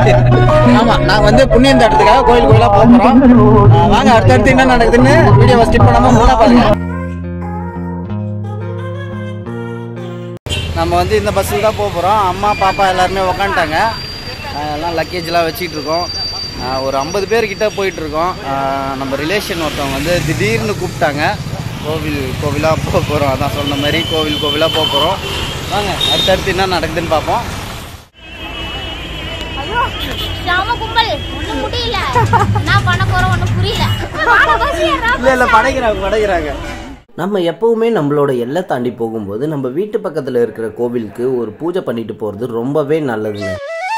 ஆமா, நாங்க வந்து புண்ணியம் தட்டுறதுக்காக கோயில் கோயிலா போறோம். வாங்க அடுத்தடுத்து என்ன நடக்குதுன்னு வீடியோவை ஸ்கிப் பண்ணாம முழுசா பாருங்க. நம்ம வந்து இந்த பஸ்ஸில் தான் போகிறோம். அம்மா பாப்பா எல்லாருமே உக்காந்துட்டாங்க. எல்லாம் லக்கேஜ்லாம் வச்சுக்கிட்டு இருக்கோம். ஒரு 50 பேர்கிட்ட போயிட்டுருக்கோம். நம்ம ரிலேஷன் ஒருத்தவங்க வந்து திடீர்னு கூப்பிட்டாங்க. கோவிலாக போக போகிறோம். அதான் சொன்ன மாதிரி கோவிலாக போக போகிறோம். வாங்க அடுத்தடுத்து என்ன நடக்குதுன்னு பார்ப்போம். இல்லை படைக்கிறாங்க. நம்ம எப்பவுமே நம்மளோட எல்லை தாண்டி போகும்போது நம்ம வீட்டு பக்கத்தில் இருக்கிற கோவிலுக்கு ஒரு பூஜை பண்ணிட்டு போகிறது ரொம்பவே நல்லதுங்க.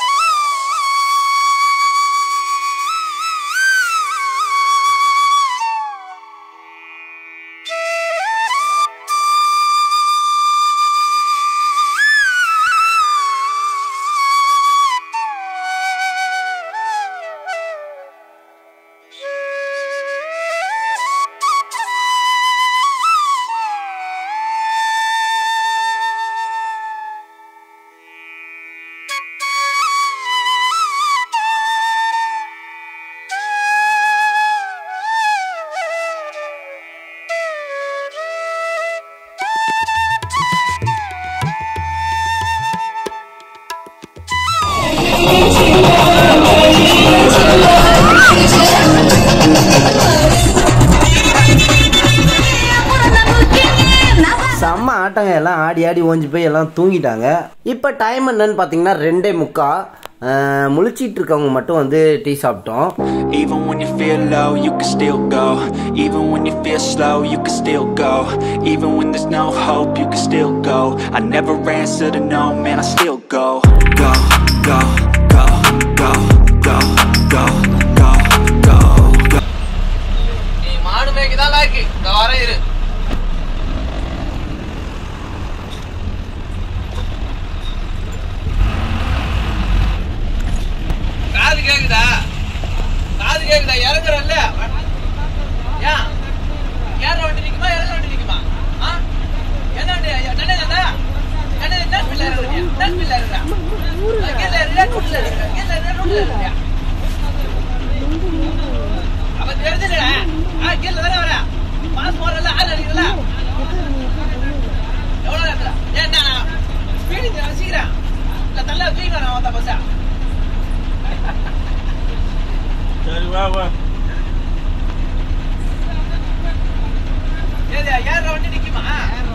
செம்ம ஆட்டங்க. எல்லாம் ஆடி ஆடி ஓஞ்சி போய் எல்லாம் தூங்கிட்டாங்க. இப்போ டைம் என்னன்னு பார்த்தீங்கன்னா 2:45. முழிச்சிட்டு இருக்கவங்க மட்டும் வந்து டீ சாப்பிட்டோம். Even when you feel low, you can still go. Even when you feel slow, you can still go. Even when there's no hope, you can still go. I never answer to no, man, I still go. Go, go, go, go, go, go, go, go, go. நீ மாடு மேய்க்குதான் லாய்க்கு. இந்த வாரம் இரு. காது கேக்குதா? இறங்குறல்ல? ஏன் ஏற வண்டி நிக்குமா இறங்க வண்டி நிக்குமா? என்ன வண்டி? அவன் தெரிஞ்சுடா. கீழே தானே வர பாஸ் போறல ஆள் அடிக்கல. எவ்வளவு நேரத்துல என்ன ஸ்பீடிங் ரசிக்கிறேன் இல்ல தள்ள தூக்கி நான் வந்த பஸ்ஸா. சரி வா வா. ஏதா யார வண்டி நிக்குமா?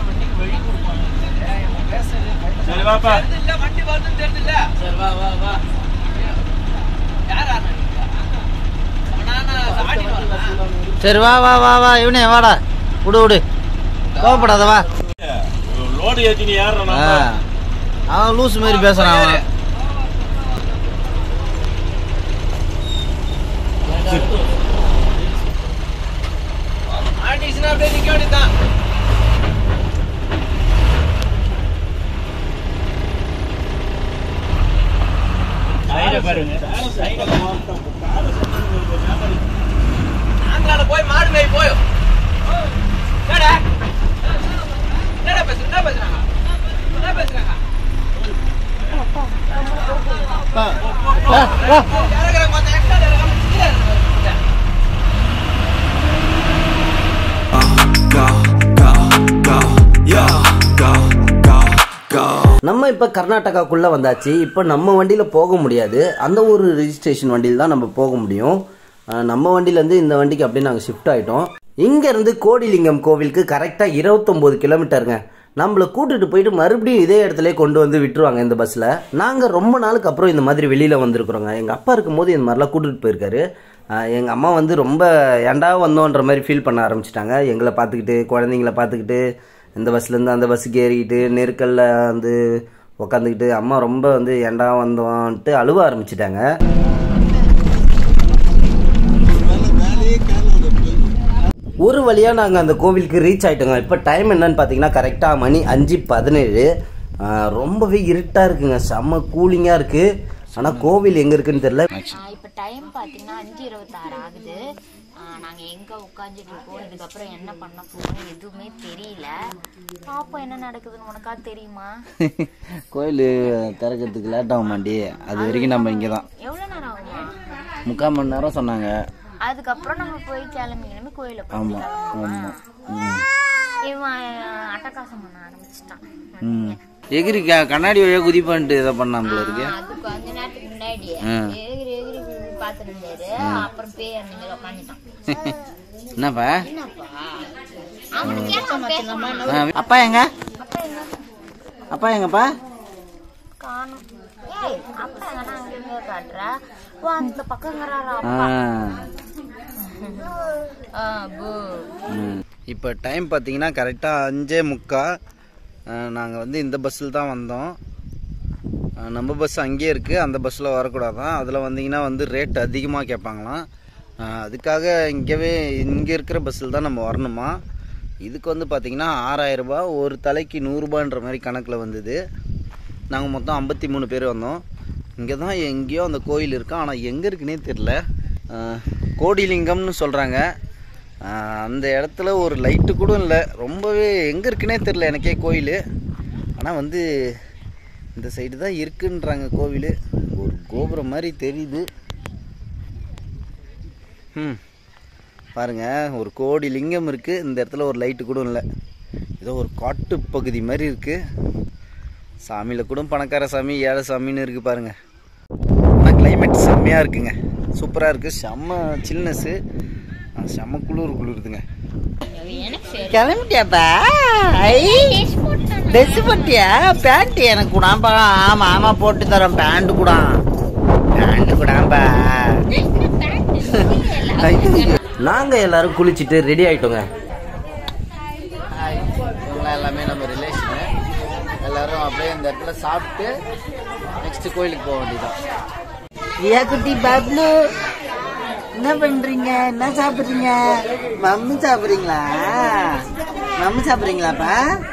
சரி வாப்பா. இல்ல வண்டி வருதுன்னு தெரியுதுல. சரி வா வா வா. யாரா நிக்கா? நானா சாடி வரேன். சரி வா வா வா வா. இவனே வாடா. விடு கோவப்படாத வா. லோடு ஏத்தி நீ யாரறா? அவன் லூஸ் மாதிரி பேசுறான் அவன். ஆடிஷனா அப்படியே நிக்க வேண்டியதான். சைடுல பாருங்க. ஆந்திரால போய் மாடு மேய் போய். என்னடா? என்னடா பேசுறாங்க? என்ன பேசுறாங்க? யாரங்கற மத்த எக்ஸ்ட்ரா யாரங்கற நம்ம இப்போ கர்நாடகாக்குள்ளே வந்தாச்சு. இப்போ நம்ம வண்டியில் போக முடியாது. அந்த ஒரு ரெஜிஸ்ட்ரேஷன் வண்டியில் தான் நம்ம போக முடியும். நம்ம வண்டியிலேருந்து இந்த வண்டிக்கு அப்படியே நாங்கள் ஷிஃப்ட் ஆகிட்டோம். இங்கேருந்து கோடிலிங்கம் கோவிலுக்கு கரெக்டாக 29 கிலோமீட்டருங்க. நம்மளை கூட்டிட்டு போயிட்டு மறுபடியும் இதே இடத்துல கொண்டு வந்து விட்டுருவாங்க இந்த பஸ்ஸில். நாங்கள் ரொம்ப நாளுக்கு அப்புறம் இந்த மாதிரி வெளியில் வந்திருக்கிறோங்க. எங்கள் அப்பா இருக்கும்போது இந்த மாதிரிலாம் கூட்டிகிட்டு போயிருக்காரு. எங்கள் அம்மா வந்து ரொம்ப ஏண்டா வந்தோன்ற மாதிரி ஃபீல் பண்ண ஆரம்பிச்சிட்டாங்க. எங்களை பார்த்துக்கிட்டு குழந்தைங்கள பார்த்துக்கிட்டு இந்த பஸ்லேருந்து அந்த பஸ்ஸுக்கு ஏறிக்கிட்டு நெருக்கல்ல வந்து உக்காந்துக்கிட்டு அம்மா ரொம்ப வந்து ஏண்டா வந்தோன்ட்டு அழுவ ஆரம்பிச்சிட்டாங்க. ஒரு வழியாக நாங்கள் அந்த கோவிலுக்கு ரீச் ஆகிட்டோங்க. இப்போ டைம் என்னன்னு பார்த்தீங்கன்னா கரெக்டாக மணி 5:17. ரொம்பவே இருட்டாக இருக்குங்க. செம்ம கூலிங்காக இருக்குது. ஆனால் கோவில் எங்கே இருக்குன்னு தெரியல. இப்போ டைம் பார்த்தீங்கன்னா 5:26 ஆகுது. நாங்க எங்க உட்காந்துட்டு இருக்கோம், இதுக்கப்புறம் என்ன பண்ண போறோம் எதுவுமே தெரியல. பாப்போம் என்ன நடக்குதுன்னு. உனக்கா தெரியுமா? கோயில் திறக்கிறதுக்கு லேட் ஆகும் மாண்டி, அது வரைக்கும் நம்ம இங்கே தான். எவ்வளவு நேரம் ஆகுமா? 3/4 மணி நேரம் சொன்னாங்க. அதுக்கப்புறம் நம்ம போய் கிளம்பி கோயில ஆமா ஆமா. இவன் அட்டகாசம் பண்ண ஆரம்பிச்சுட்டான். எகிரி கண்ணாடி வழியா குதிப்பான்ட்டு இதை பண்ணாமல இருக்கு. அது கொஞ்ச நேரத்துக்கு முன்னாடி எகிரி பாத்துட்டு இருந்தாரு. அப்புறம் பேய் அன்னைக்கு உட்காந்துட்டான். என்னப்பா அவனுக்கு அப்பா எங்க அப்பா எங்கப்பா காணும். அப்பா எங்கன்னா அங்க காட்டுற அந்த பக்கங்கிறாரா? இப்போ டைம் பார்த்தீங்கன்னா கரெக்டாக 5:45. நாங்கள் வந்து இந்த பஸ்ஸில் தான் வந்தோம். நம்ம பஸ் அங்கேயே இருக்குது, அந்த பஸ்ஸில் வரக்கூடாதான். அதில் வந்தீங்கன்னா வந்து ரேட் அதிகமாக கேட்பாங்களாம். அதுக்காக இங்கே இருக்கிற பஸ்ஸில் தான் நம்ம வரணுமா. இதுக்கு வந்து பார்த்திங்கன்னா 6000 ரூபா, ஒரு தலைக்கு 100 ரூபான்ற மாதிரி கணக்கில் வந்தது. நாங்கள் மொத்தம் 53 பேர் வந்தோம். இங்கே தான் எங்கேயோ அந்த கோயில் இருக்கு, ஆனால் எங்கே இருக்குன்னே தெரில. கோடிலிங்கம்னு சொல்கிறாங்க. அந்த இடத்துல ஒரு லைட்டு கூட இல்லை, ரொம்பவே எங்கே இருக்குன்னே தெரில எனக்கே கோயில். ஆனால் வந்து இந்த சைடு தான் இருக்குன்றாங்க கோவில். ஒரு கோபுரம் மாதிரி தெரியுது. பாருங்க, ஒரு கோடி லிங்கம் இருக்குது. இந்த இடத்துல ஒரு லைட்டு கூட இல்லை, ஏதோ ஒரு காட்டு பகுதி மாதிரி இருக்குது. சாமியில் கூட பணக்கார சாமி ஏழை சாமின்னு இருக்குது பாருங்க. ஆனால் கிளைமேட் செம்மையாக இருக்குங்க, சூப்பராக இருக்குது. செம்ம சில்னஸ்ஸு, செம்ம குளிருதுங்க. கிளம்பிட்டியாப்பா? ட்ரெஸ் போட்டியா? பேண்ட் எனக்கு கூடாப்பா. ஆமாம் ஆமாம் போட்டு தரோம். பேண்ட் கூடாப்பா. நாங்கள் எல்லாரும் குளிச்சுட்டு ரெடி ஆகிட்டோங்க. இவங்களாம் எல்லாமே நம்ம ரிலேஷனு. எல்லாரும் அப்படியே இந்த இடத்துல சாப்பிட்டு நெக்ஸ்ட் கோயிலுக்கு போக வேண்டியதான். ஏ குட்டி பாப்லு, என்ன பண்றீங்க? என்ன சாப்பிட்றீங்க? மம்மி சாப்பிட்றீங்களா? மம்மி சாப்பிட்றீங்களாப்பா?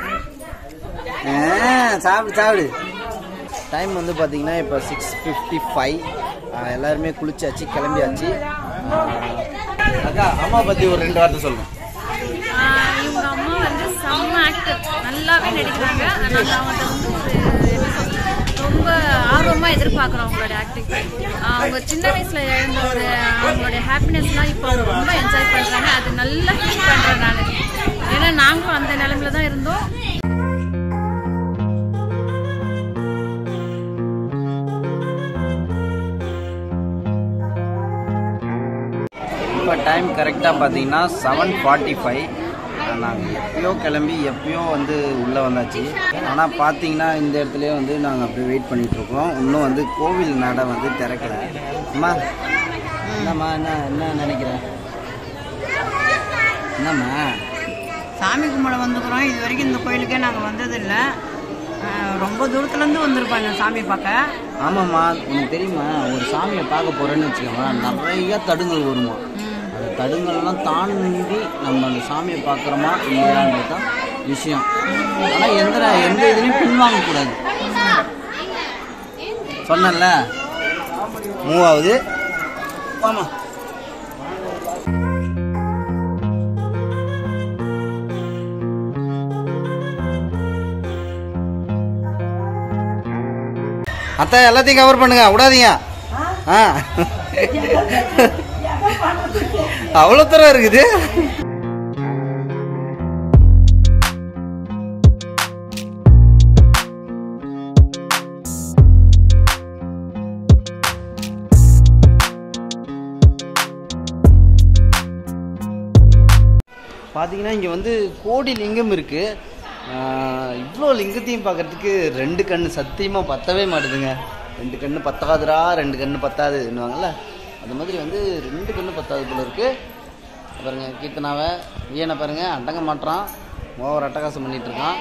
சாப்பிடு. டைம் வந்து பார்த்தீங்கன்னா இப்போ 6:55. எல்லாருமே குளிச்சாச்சு, கிளம்பியாச்சு. அக்கா, அம்மா பற்றி ஒரு 2 வார்த்தை சொல்லுங்க. இவங்க அம்மா வந்து செம்ம ஆக்டர், நல்லாவே நடிக்கிறாங்க. நாங்கள் அவங்கள்ட்ட வந்து ரொம்ப ஆர்வமாக எதிர்பார்க்குறோம் அவங்களோட ஆக்டிங். அவங்க சின்ன வயசில் இழந்த அவங்களுடைய ஹாப்பினஸ்லாம் இப்போ அவங்க ரொம்ப என்ஜாய் பண்ணுறாங்க. அது நல்லா ஃபீல் பண்ணுறேன் நான். ஏன்னா நாங்களும் அந்த நிலைமையில தான் இருந்தோம். இப்போ டைம் கரெக்டாக பார்த்தீங்கன்னா 7:45. நாங்கள் எப்பயோ கிளம்பி எப்பயோ வந்து உள்ளே வந்தாச்சு. ஆனால் பார்த்தீங்கன்னா இந்த இடத்துலையே வந்து நாங்கள் அப்படியே வெயிட் பண்ணிகிட்ருக்கோம். இன்னும் வந்து கோவில் நடை வந்து திறக்கலை. அம்மா என்னம்மா, என்ன நினைக்கிறேன்? என்னம்மா? சாமி கும்பிட வந்துக்கிறோம். இது வரைக்கும் இந்த கோயிலுக்கே நாங்கள் வந்ததில்லை. ரொம்ப தூரத்துலேருந்து வந்திருப்பாங்க சாமி பார்க்க. ஆமாம்மா, உனக்கு தெரியுமா, ஒரு சாமியை பார்க்க போகிறேன்னு வச்சுக்கோங்க, நிறைய தடுங்கல் வருமா. அந்த தடுங்கல்லாம் தாண்டி நம்ம அந்த சாமியை பார்க்குறோமா இல்லையான்றது தான் விஷயம். ஆனால் எந்த இதுலையும் பின்வாங்கக்கூடாது. சொன்னல மூவாவது. ஆமாம், அத்தை எல்லாத்தையும் கவர் பண்ணுங்க, விடாதீங்க. அவ்வளோ தூரம் இருக்குது. பார்த்தீங்கன்னா இங்கே வந்து கோடி லிங்கம் இருக்குது. இவ்வளோ லிங்கத்தையும் பார்க்குறதுக்கு 2 கண்ணு சத்தியமாக பத்தவே மாட்டுதுங்க. 2 கண்ணு பத்தாதுரா, 2 கண்ணு பத்தாதுன்னுவாங்கல்ல, அது மாதிரி வந்து 2 கண்ணு பத்தாது போல இருக்குது. பாருங்க, கீர்த்தனாவை வீணை பாருங்கள், அடங்க மாட்டுறான், ஓவர் அட்டகாசம் பண்ணிகிட்ருக்கான்.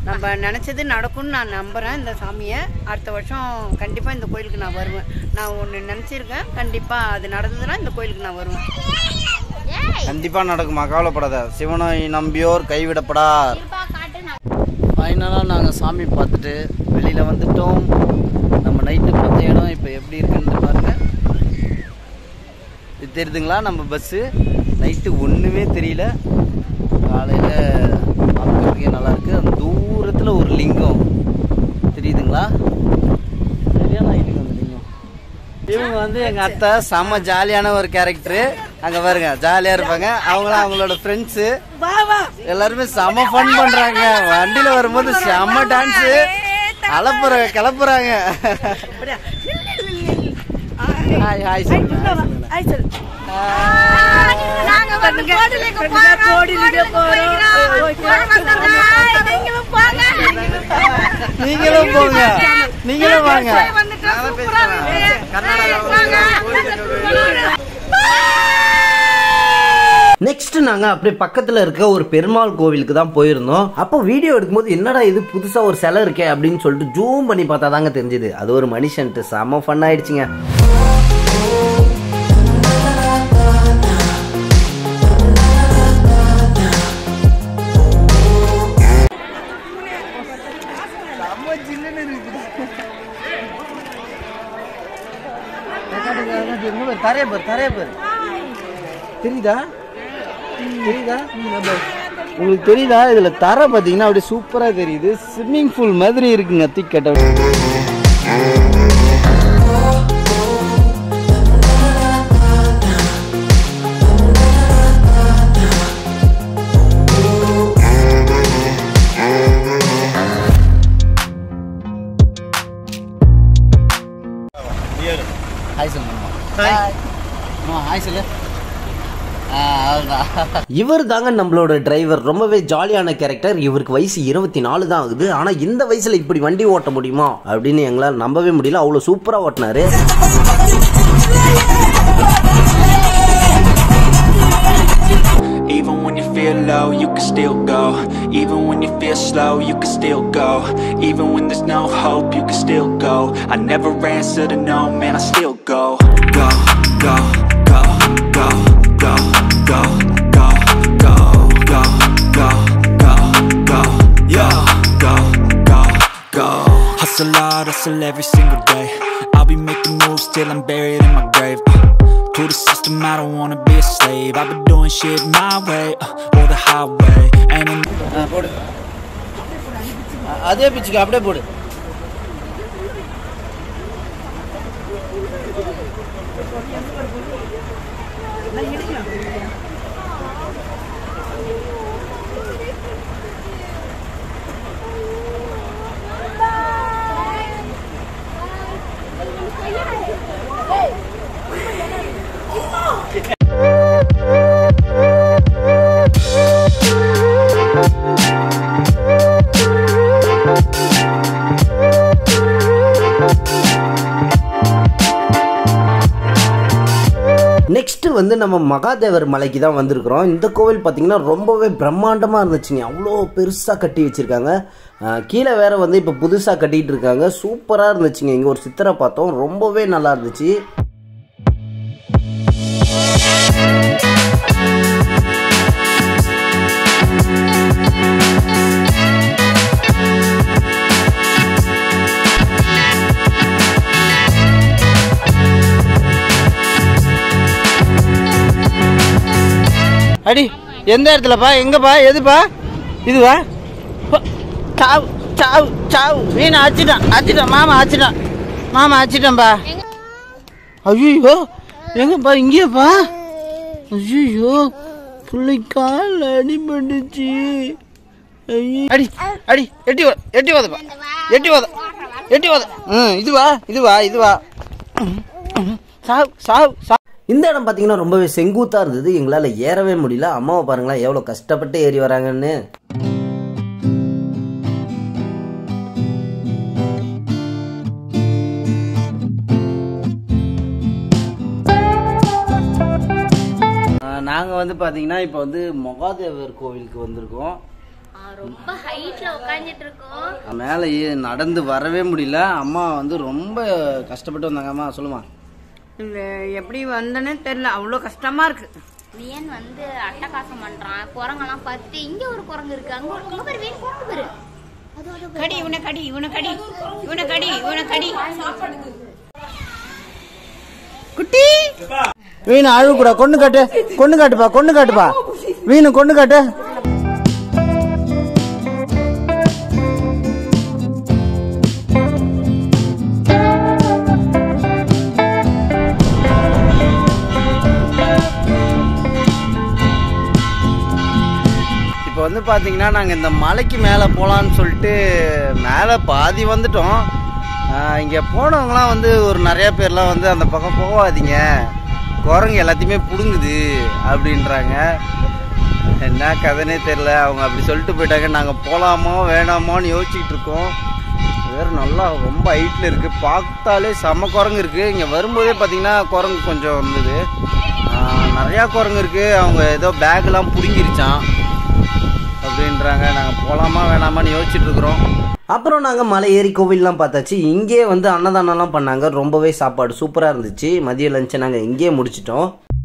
நம்ம நினச்சது நடக்கும்னு நான் நம்புகிறேன். இந்த சாமியை அடுத்த வருஷம் கண்டிப்பாக இந்த கோயிலுக்கு நான் வருவேன். நான் ஒன்று நினச்சிருக்கேன், கண்டிப்பாக அது நடந்ததுன்னா இந்த கோயிலுக்கு நான் வருவேன். கண்டிப்பா நடக்குமா, கவலைப்படாத. சிவனை நம்பியோர் கைவிடப்படார். ஃபைனலாக நாங்கள் சாமி பார்த்துட்டு வெளியில் வந்துட்டோம். நம்ம நைட்டு பார்த்த இடம் இப்போ எப்படி இருக்குன்னு பாருங்க. இது தெரியுதுங்களா நம்ம பஸ்ஸு? நைட்டு ஒன்றுமே தெரியல. காலையில் பார்க்குறதுக்கே நல்லாயிருக்கு. அந்த தூரத்தில் ஒரு லிங்கம் தெரியுதுங்களா? சரியான ஹைட்டுக்கு அந்த லிங்கம். இவங்க வந்து எங்கள் அத்தை செம்ம ஜாலியான ஒரு கேரக்டரு. அங்கே பாருங்க ஜாலியாக இருப்பாங்க. அவங்களாம் அவங்களோட ஃப்ரெண்ட்ஸு எல்லாருமே செம்ம ஃபன் பண்ணுறாங்க. வண்டியில் வரும்போது செம்ம டான்ஸு அலப்புறாங்க கிளப்புறாங்க. Hi hi sir. நீங்களும் போங்க, நீங்களும் வாங்க. நெக்ஸ்ட் நாங்க அப்படியே பக்கத்துல இருக்க ஒரு பெருமாள் கோவிலுக்கு தான் போயிருந்தோம். அப்போ வீடியோ எடுக்கும்போது என்னடா இது புதுசா ஒரு சிலை இருக்கே அப்படின்னு சொல்லிட்டு ஜூம் பண்ணி பார்த்தா தாங்க தெரிஞ்சது அது ஒரு மனுஷன்ட்டு. செம ஃபன் ஆயிடுச்சுங்க. தெரியுதா உங்களுக்கு? தெரியுதா? இதுல தர பாத்தீங்கன்னா அப்படியே சூப்பரா தெரியுது. ஸ்விம்மிங் பூல் மாதிரி இருக்குங்க. திக்கட்ட ஹாய் சொல்லுங்க. ஹாய் சொல்லு. இவர் தாங்க நம்மளோட டிரைவர். ரொம்பவே ஜாலியான கேரக்டர். இவருக்கு வயசு 24 தான் ஆகுது. ஆனா இந்த வயசுல இப்படி வண்டி ஓட்ட முடியுமா அப்படின்னு எங்களால் நம்பவே முடியல. அவ்வளவு சூப்பரா ஓட்டினாரு. Even when you feel low, you can still go. Even when you feel slow, you can still go. Even when there's no hope, you can still go. I never answer to no, man, I still go. Go, go, go, go, go, go, go, go, go, go, go, go, yeah, go, go, go. Hustle hard, hustle every single day. I'll be making moves till I'm buried in my grave. To the system, I don't wanna be a slave. I've been doing shit my way, or the highway. And போடு. அதே பிச்சுக்கு அப்படியே போடு. Next வந்து நம்ம மகாதேவர் மலைக்கு தான் வந்திருக்கிறோம். இந்த கோவில் பார்த்தீங்கன்னா ரொம்பவே பிரம்மாண்டமாக இருந்துச்சுங்க. அவ்வளோ பெருசாக கட்டி வச்சுருக்காங்க. கீழே வேற வந்து இப்போ புதுசாக கட்டிகிட்டு இருக்காங்க. சூப்பராக இருந்துச்சுங்க. இங்கே ஒரு சித்திரை பார்த்தோம், ரொம்பவே நல்லா இருந்துச்சு. அடி எந்த இடத்துலப்பா? எங்கப்பா? எதுப்பா? இதுவா? சாவு சாவு சாவு. வீணை அச்சிட்டான் மாமா அச்சிட்டான்பா. ஐயோ எங்கப்பா? இங்கேப்பா? ஐயோ பிள்ளைக்கால் அடிபட்டுச்சு. அடி அடி எட்டி வாதப்பா. இதுவா? சாவு. இந்த இடம் பார்த்தீங்கன்னா ரொம்பவே செங்குத்தாக இருந்தது. எங்களால் ஏறவே முடியல. அம்மாவை பாருங்களேன் எவ்வளோ கஷ்டப்பட்டு ஏறி வராங்கன்னு. நாங்கள் வந்து பார்த்தீங்கன்னா இப்போ வந்து மகாதேவர் கோவிலுக்கு வந்திருக்கோம். ரொம்ப ஹைட்ல உட்கார்ந்துட்டு இருக்கோம். மேலே நடந்து வரவே முடியல. அம்மா வந்து ரொம்ப கஷ்டப்பட்டு வந்தாங்க. அம்மா சொல்லுமா. எப்படி வந்தேன்னு தெரியல, அவ்வளோ கஷ்டமா இருக்கு. வியன் வந்து அட்டகாசம் பண்றான். குரங்கெல்லாம் பார்த்து இங்க ஒரு குரங்கு இருக்கு, அங்க ஒரு பேர் வீண் கொண்டு போயிரு. கடி இவனை கடி இவனை கடி இவனை கடி இவனை கடி. குட்டி வீணு அழுக்கூடா. கொண்டு காட்டுப்பா கொண்டு காட்டுப்பா. வீணு கொண்டு காட்டு. இப்போ வந்து பார்த்தீங்கன்னா நாங்கள் இந்த மலைக்கு மேலே போகலான்னு சொல்லிட்டு மேலே பாதி வந்துட்டோம். இங்கே போனவங்களாம் வந்து ஒரு நிறைய பேர்லாம் வந்து அந்த பக்கம் போகாதீங்க, குரங்கு எல்லாத்தையுமே பிடுங்குது அப்படின்றாங்க. என்ன கதைனே தெரில. அவங்க அப்படி சொல்லிட்டு போயிட்டாங்க. நாங்கள் போகலாமோ வேணாமோன்னு யோசிச்சுக்கிட்டு இருக்கோம். வேறு நல்லா ரொம்ப ஹைட்டில் இருக்குது. பார்த்தாலே செம்ம குரங்கு இருக்குது. இங்கே வரும்போதே பார்த்தீங்கன்னா குரங்கு கொஞ்சம் இருந்தது. நிறையா குரங்கு இருக்குது. அவங்க ஏதோ பேக்கெலாம் பிடுங்கிருச்சான் அப்படின்றாங்க. நாங்கள் போகலாமா வேணாமான்னு யோசிச்சுட்டு இருக்கிறோம். அப்புறம் நாங்கள் மலை ஏறி கோவில்லாம் பார்த்தாச்சு. இங்கே வந்து அன்னதானம்லாம் பண்ணாங்க. ரொம்பவே சாப்பாடு சூப்பராக இருந்துச்சு. மதிய லஞ்சை நாங்கள் இங்கேயே முடிச்சிட்டோம்.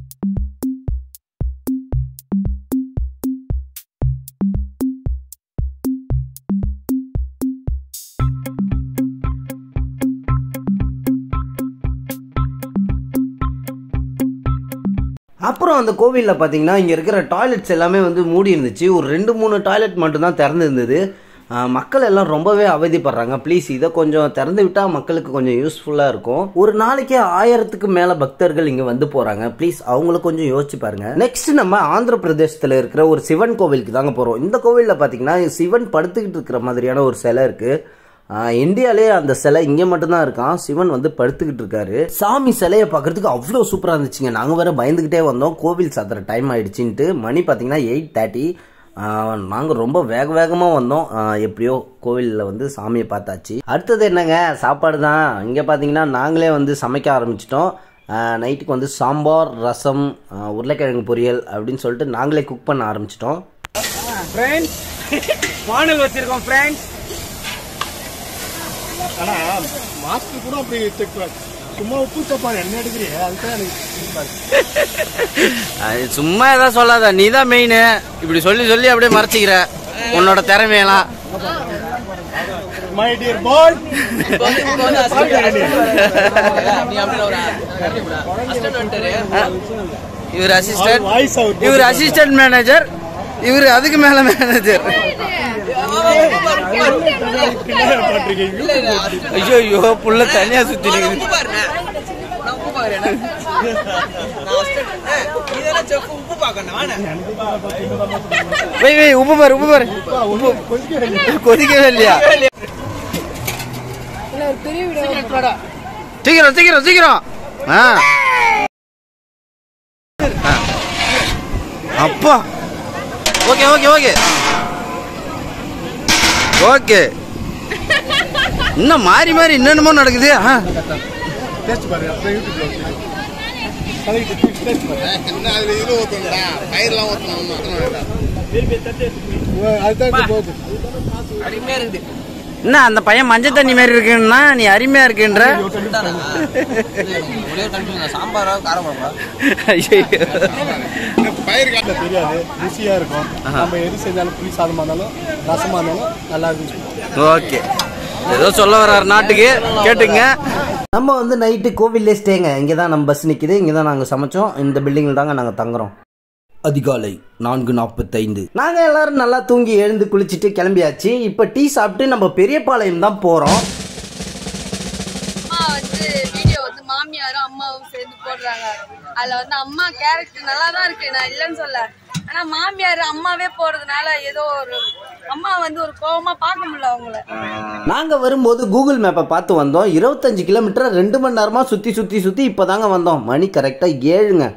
அப்புறம் அந்த கோவிலில் பார்த்தீங்கன்னா இங்கே இருக்கிற டாய்லெட்ஸ் எல்லாமே வந்து மூடி இருந்துச்சு. ஒரு 2-3 டாய்லெட் மட்டும்தான் திறந்து இருந்தது. மக்கள் எல்லாம் ரொம்பவே அவதிப்படுறாங்க. ப்ளீஸ் இதை கொஞ்சம் திறந்து விட்டால் மக்களுக்கு கொஞ்சம் யூஸ்ஃபுல்லாக இருக்கும். ஒரு நாளைக்கு 1000க்கு மேலே பக்தர்கள் இங்கே வந்து போகிறாங்க. ப்ளீஸ் அவங்கள கொஞ்சம் யோசிச்சு பாருங்க. நெக்ஸ்ட் நம்ம ஆந்திர பிரதேசத்தில் இருக்கிற ஒரு சிவன் கோவிலுக்கு தாங்க போகிறோம். இந்த கோவிலில் பார்த்தீங்கன்னா சிவன் படுத்துக்கிட்டு இருக்கிற மாதிரியான ஒரு சிலை இருக்குது. இந்தியாலே அந்த சிலை இங்கே மட்டும்தான் இருக்கான். சிவன் வந்து படுத்துக்கிட்டு இருக்காரு. சாமி சிலையை பார்க்கறதுக்கு அவ்வளோ சூப்பராக இருந்துச்சுங்க. நாங்கள் வேற பயந்துக்கிட்டே வந்தோம். கோவில் சாத்துற டைம் ஆயிடுச்சுன்ட்டு. மணி பார்த்தீங்கன்னா 8:30. நாங்கள் ரொம்ப வேகமாக வந்தோம். எப்படியோ கோவிலில் வந்து சாமியை பார்த்தாச்சு. அடுத்தது என்னங்க, சாப்பாடு தான். இங்கே பார்த்தீங்கன்னா நாங்களே வந்து சமைக்க ஆரம்பிச்சிட்டோம். நைட்டுக்கு வந்து சாம்பார், ரசம், உருளைக்கிழங்கு பொரியல் அப்படின்னு சொல்லிட்டு நாங்களே குக் பண்ண ஆரம்பிச்சிட்டோம். ஃப்ரெண்ட்ஸ் வானல் வச்சிருக்கோம் ஃப்ரெண்ட்ஸ். ஆனால் மாஸ்க் கூட அப்படி சும்மா உப்பு தப்பான என்ன எடுக்கிறீங்க, அதுதான் எனக்கு சும்மா ஏதாவது சொல்லாத. நீ தான் மெயின். இப்படி சொல்லி சொல்லி அப்படியே மறைச்சிக்கிற உன்னோட திறமையெல்லாம். My dear boy. இவர் அசிஸ்டன்ட் மேனேஜர், இவர் அதுக்கு மேல மேனேஜர். ஐயோ புள்ள தனியா சுத்தி உப்பு பாரு உப்பு கொதிக்கவே இல்லையா? சீக்கிரம் அப்பா. Okay okay okay okay. இன்னும் மாறி என்னென்னமோ நடக்குது. என்ன அந்த பையன் மஞ்சள் தண்ணி மாதிரி இருக்குன்னா நீ அருமையா இருக்குன்ற. பயிர் காட்ட தெரியாது, ருசியா இருக்கும். நம்ம எது செஞ்சாலும் புளி சாதமா இருந்தாலும் ரசமா இருந்தாலும் நல்லா இருக்கும். ஓகே, ஏதோ சொல்ல வர்றாரு நாட்டுக்கு, கேட்டுங்க. நம்ம வந்து நைட்டு கோவில்லே ஸ்டேங்க. இங்கே தான் நம்ம பஸ் நிற்கிது. இங்கே தான் நாங்கள் சமைச்சோம். இந்த பில்டிங்கில் தாங்க நாங்கள் தங்குறோம். அதிகாலை 4:45. நாங்கள் எல்லாரும் நல்லா தூங்கி எழுந்து குளிச்சுட்டு கிளம்பியாச்சு. இப்போ டீ சாப்பிட்டு நம்ம பெரியபாளையம் தான் போகிறோம். வீடியோ வந்து மாமியாரும் அம்மாவும் சேர்ந்து போடுறாங்க. அதுல வந்து அம்மா கேரக்டர் நல்லா தான் இருக்கு, நான் இல்லைன்னு சொல்ல. ஆனா மாமியார் அம்மாவே போறதுனால ஏதோ ஒரு அம்மா வந்து ஒரு கோவமா பார்க்க முடியல அவங்கள. நாங்க வரும்போது கூகுள் மேப்பை பார்த்து வந்தோம். 25 கிலோமீட்டர் 2 மணி நேரமா சுத்தி இப்பதாங்க வந்தோம். மணி கரெக்டா 7ங்க.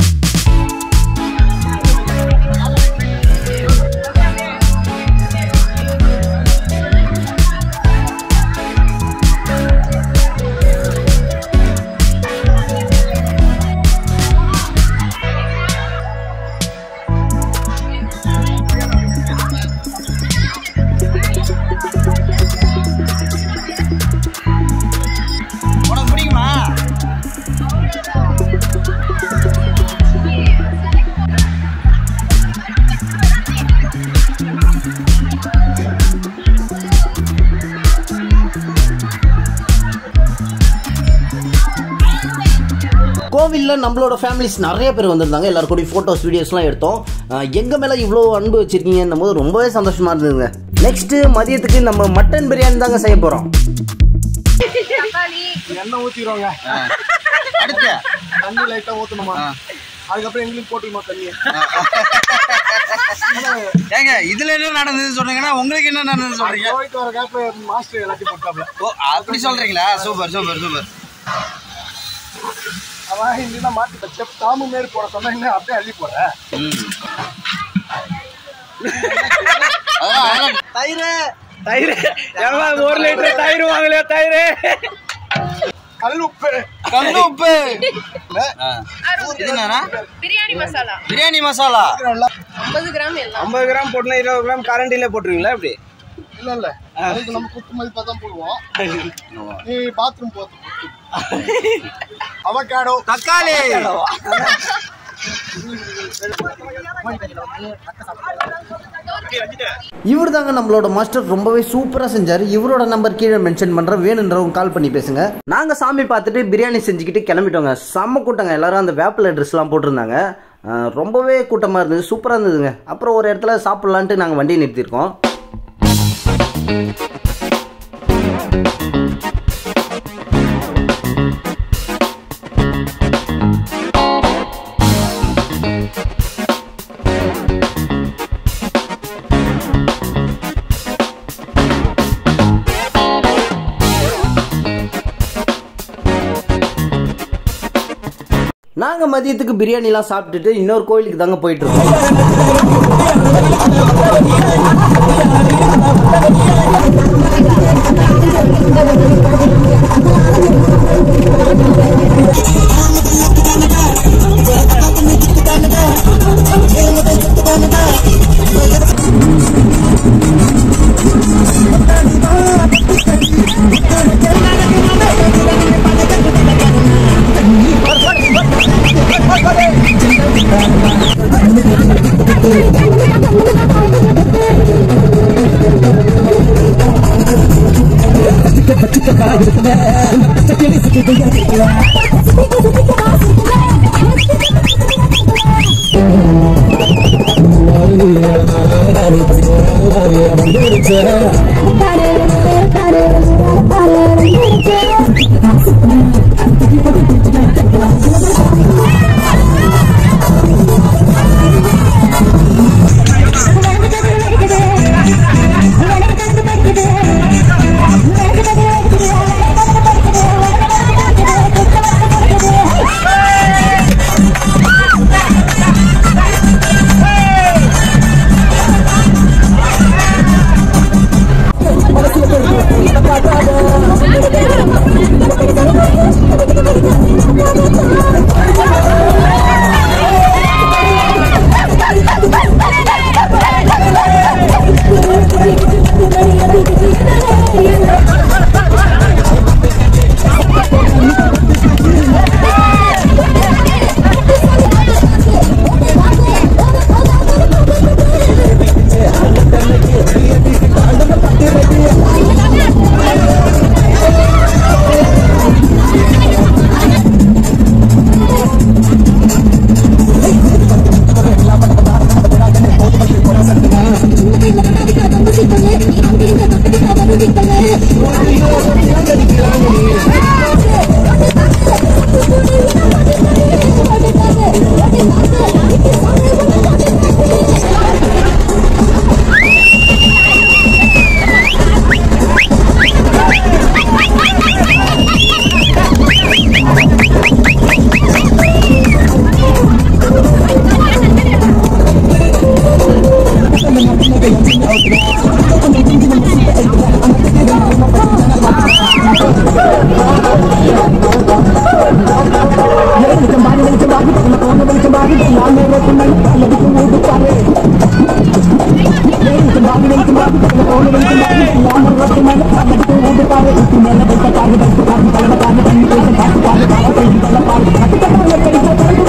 கோவிலில் நம்மளோட ஃபேமிலிஸ் நிறைய பேர் வந்திருந்தாங்க. எல்லாரும் கூட ஃபோட்டோஸ் வீடியோஸ்லாம் எடுத்தோம். எங்கள் மேலே இவ்வளோ அன்பு வச்சுருக்கீங்கன்னும் போது ரொம்பவே சந்தோஷமாக இருந்ததுங்க. நெக்ஸ்ட்டு மதியத்துக்கு நம்ம மட்டன் பிரியாணி தாங்க செய்ய போகிறோம். எண்ணெய் ஊற்றிடுவாங்க, அடுத்து தண்ணி லைட்டாக ஊற்றணுமா, அதுக்கப்புறம் எங்களுக்கு போட்டுக்கணும் தண்ணி. ஏங்க இதுல என்ன நடந்தது சொன்னீங்கன்னா உங்களுக்கு என்ன நடந்தது சொல்றீங்க? போயிட்டு வர கேப்ல மாஸ்டர் எல்லாத்தையும் போட்டாப்ல. ஓ அப்படி சொல்றீங்களா? Super super super. அவன் இங்கே மாட்டி செப் தாமு மேடு போட சொன்னா என்ன அப்படியே அள்ளி போற. தயிர் தயிர் 1 லிட்டர் தயிர் வாங்கலையா? தயிர் கல்லுப்பு கல்லுப்பு பிரியாணி மசாலா பிரியாணி மசாலா 50 கிராம் எல்லாம் 50 கிராம் போட்டுனா 20 கிராம் கரண்டில போட்டுருவீங்களா? எப்படி? இல்ல இல்ல அதுக்கு நம்ம குத்து மதிப்பா தான் போடுவோம். நீ பாத்ரூம் போட்டு அவகாடோ தக்காளி இவர் தாங்க நம்மளோட மாஸ்டர், ரொம்பவே சூப்பராக செஞ்சார். இவரோட நம்பர் கீழே மென்ஷன் பண்ணுறேன், வேணுன்றவங்க கால் பண்ணி பேசுங்க. நாங்கள் சாமி பார்த்துட்டு பிரியாணி செஞ்சுக்கிட்டு கிளம்பிட்டோங்க. செம்ம கூட்டங்க, எல்லாரும் அந்த வேப்பில ட்ரெஸ்லாம் போட்டிருந்தாங்க. ரொம்பவே கூட்டமாக இருந்தது, சூப்பராக இருந்ததுங்க. அப்புறம் ஒரு இடத்துல சாப்பிட்லான்ட்டு நாங்கள் வண்டியை நிறுத்தியிருக்கோம். நாங்கள் மதியத்துக்கு பிரியாணிலாம் சாப்பிட்டுட்டு இன்னொரு கோயிலுக்கு தாங்க போயிட்டு இருக்கோம்.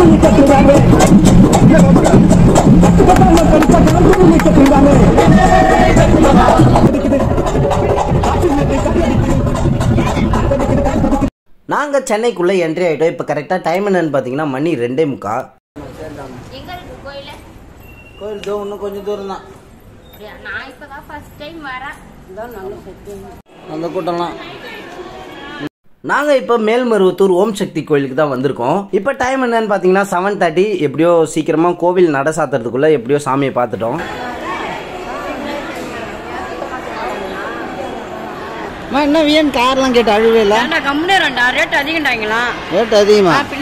Hey! நாங்கள் சென்னைக்குள்ளே என்ட்ரி ஆகிட்டோம். இப்போ கரெக்டாக டைம் என்னன்னு பார்த்தீங்கன்னா மணி 2:45. எங்க இருக்கு கோயில்? கோயில் இன்னும் கொஞ்சம் தூரம் தான். நான் இப்பதான் ஃபர்ஸ்ட் டைம் வரேன். அந்த கூட்டம்லாம். நாங்கள் இப்போ மேல்மருவத்தூர் ஓம் சக்தி கோயிலுக்கு தான் வந்திருக்கோம். இப்போ டைம் என்னன்னு பார்த்தீங்கன்னா 7:30. எப்படியோ சீக்கிரமாக கோவில் நட சாத்துறதுக்குள்ளே எப்படியோ சாமியை பார்த்துட்டோம். என்ன வீண் கார்லாம் கேட்டு அழுவே இல்லை. கம்முனே ரேட் அதிகம்டாங்களா? ரேட் அதிகமா? பின்ன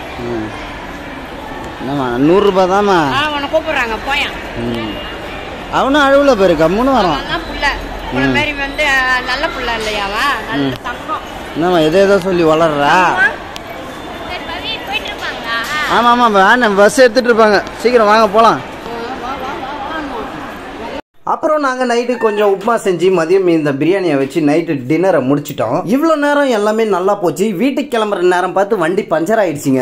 என்னம்மா 100 ரூபாய் தாம்மா. உன்னை கூப்பிடுறாங்க போயேன். அவனும் அழுவல பேரு கம்முன்னு வரான். புள்ள மாதிரி வந்து நல்ல புள்ள இல்லையாவா? நல்ல தங்கம். என்னம்மா எதோ சொல்லி வளர்றா? ஆமா ஆமா வேன் பஸ் எடுத்துட்டு இருப்பாங்க. சீக்கிரம் வாங்க போலாம். அப்புறம் நாங்கள் நைட்டு கொஞ்சம் உப்புமா செஞ்சு மதியம் இந்த பிரியாணியை வச்சு நைட்டு டின்னரை முடிச்சிட்டோம். இவ்வளோ நேரம் எல்லாமே நல்லா போச்சு. வீட்டுக்கு கிளம்புற நேரம் பார்த்து வண்டி பஞ்சர் ஆயிடுச்சுங்க.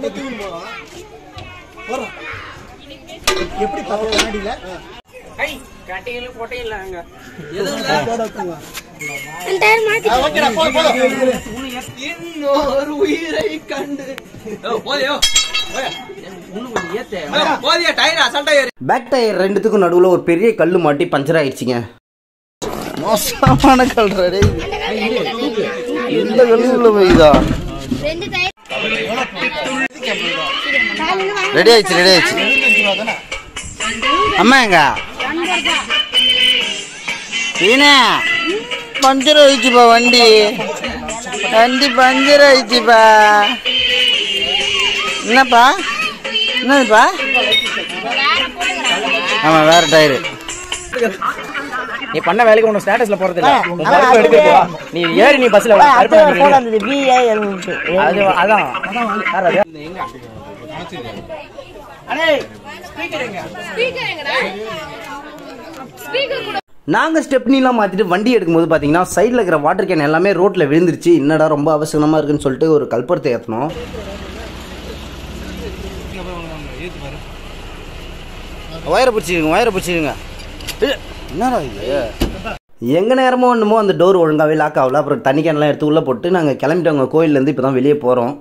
எப்படி பாத்தீங்க? இன்னொரு உயிரை கண்டு பேக் டயர் ரெண்டுத்துக்கும் நடுவில் ஒரு பெரிய கல்லு மாட்டி பஞ்சர் ஆயிடுச்சுங்க. மோசமான கல்ற இந்த கல்லுள்ள போய்தா. ரெடி ஆயிடுச்சு. அம்மா எங்க வீணா பஞ்சர் ஆயிடுச்சுப்பா. வண்டி பஞ்சர் ஆயிடுச்சுப்பா. என்னப்பா என்னதுப்பா? ஆமா வேற டயரு. நீ பண்ண வேலைக்கு உனக்கு ஸ்டேட்டஸ்ல போறது இல்ல. நீ ஏறி நீ பஸ்ல அதான் நாங்கள் ஸ்டெப்னிலாம் மாற்றிட்டு வண்டி எடுக்கும்போது பார்த்தீங்கன்னா சைடில் இருக்கிற வாட்டர் கேன் எல்லாமே ரோட்டில் விழுந்துருச்சு. என்னடா ரொம்ப அவசரமாக இருக்குன்னு சொல்லிட்டு ஒரு கல்பரத்தை ஏற்றணும். வயரை பிடிச்சிருங்க. என்னடா இது? எங்கள் நேரமும் ஒன்றுமோ அந்த டோர் ஒழுங்காகவே லாக் ஆகல. அப்புறம் தண்ணி கேன்லாம் எடுத்து உள்ளே போட்டு நாங்கள் கிளம்பிட்டோங்க. கோயிலேருந்து இப்போ தான் வெளியே போகிறோம்.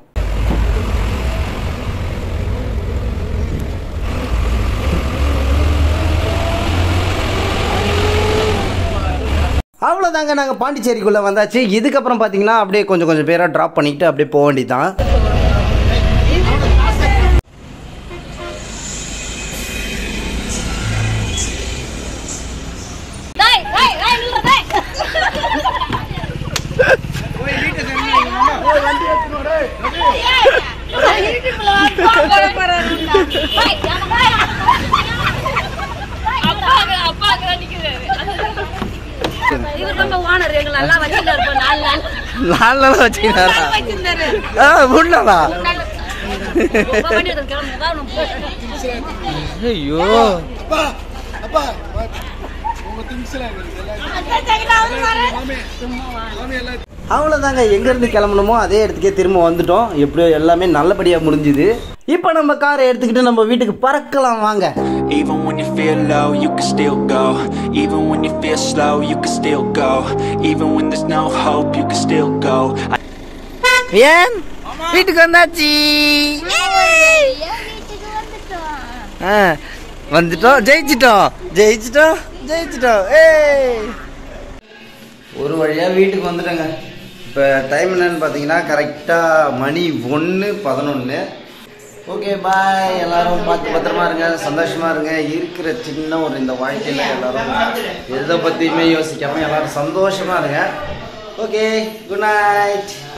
அவ்வளோதாங்க, நாங்கள் பாண்டிச்சேரிக்குள்ளே வந்தாச்சு. இதுக்கப்புறம் பார்த்தீங்கன்னா அப்படியே கொஞ்சம் பேராக ட்ராப் பண்ணிக்கிட்டு அப்படியே போக வேண்டியதான். ஐயோ அவ்வளோதாங்க, எங்கேருந்து கிளம்பணுமோ அதே இடத்துக்கே திரும்ப வந்துட்டோம். எப்படியோ எல்லாமே நல்லபடியாக முடிஞ்சுது. இப்போ நம்ம காரை எடுத்துக்கிட்டு நம்ம வீட்டுக்கு பறக்கலாம் வாங்க. Even when you feel low, you can still go. Even when you feel slow, you can still go. Even when there's no hope, you can still go. ஏன் வீட்டுக்கு வந்தாச்சு. வந்துட்டோம், ஜெயிச்சிட்டோம். ஒரு வழியாக வீட்டுக்கு வந்துட்டேங்க. இப்போ டைம் என்னன்னு பார்த்தீங்கன்னா கரெக்டாக மணி 1:11. Okay bye. எல்லாரும் பார்த்து பத்திரமா இருங்க, சந்தோஷமா இருங்க. இருக்கிற சின்ன ஒரு இந்த வாழ்க்கையில் எல்லாரும் எதை பற்றியுமே யோசிக்காமல் எல்லாரும் சந்தோஷமா இருங்க. Okay, good night.